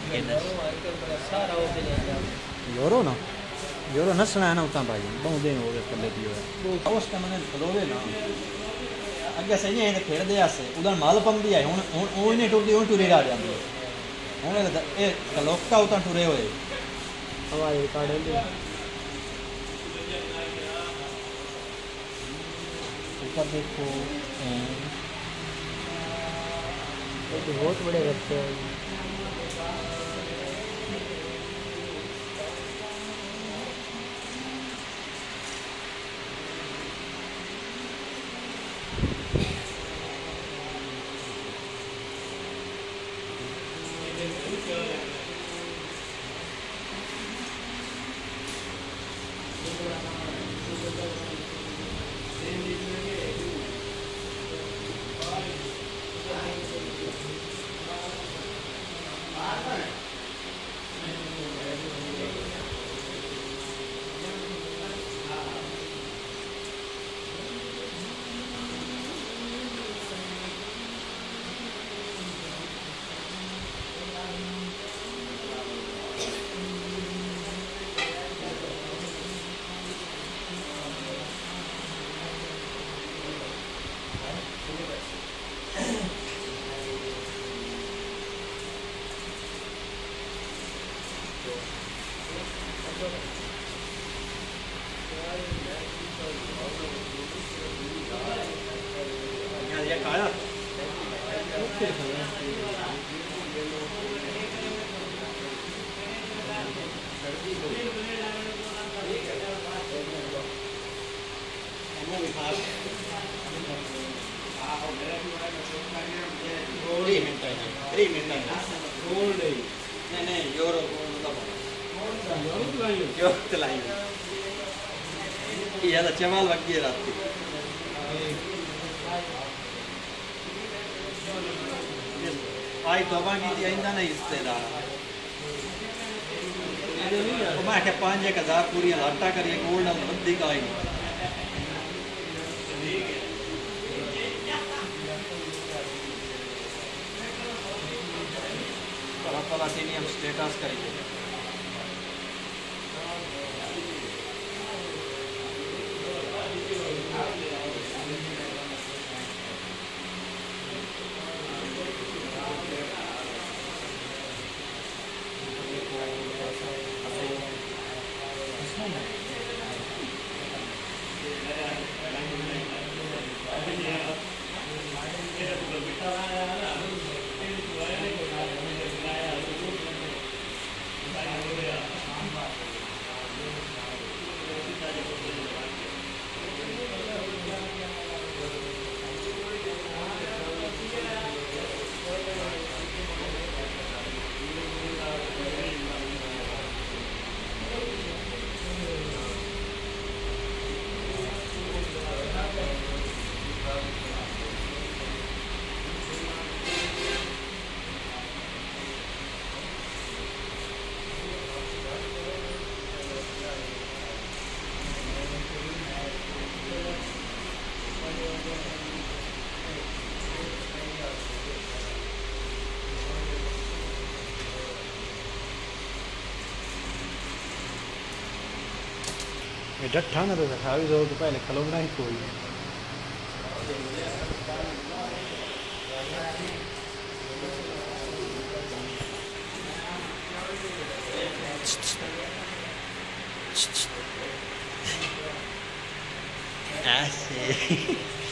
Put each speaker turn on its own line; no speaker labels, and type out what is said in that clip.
योरो ना योरो नसना है ना उतना भाई बहुत दिन हो गए कल्ले दियो है उस टाइम मैंने खलोवे ना अगे सही है खेड़ दे आसे उधर माल पम भी है हुन ओ ने टुरदी ओ टुरे आ जांदी हुन ए कलोका उतना टुरे होए हवाई काढ़े दे ऊपर देखो ये तो बहुत बड़े रखते हैं चमाल वकी रात आई तोबा की थी आइंदा नहीं रिश्तेदार मैं के 5,000 पूरी लाटा करिए गोल्ड बद्दी का आई पला सीनियम स्टेटस करिए डट्ठा ना तो खावी दो तो पहले खलोना ही कोई ऐसे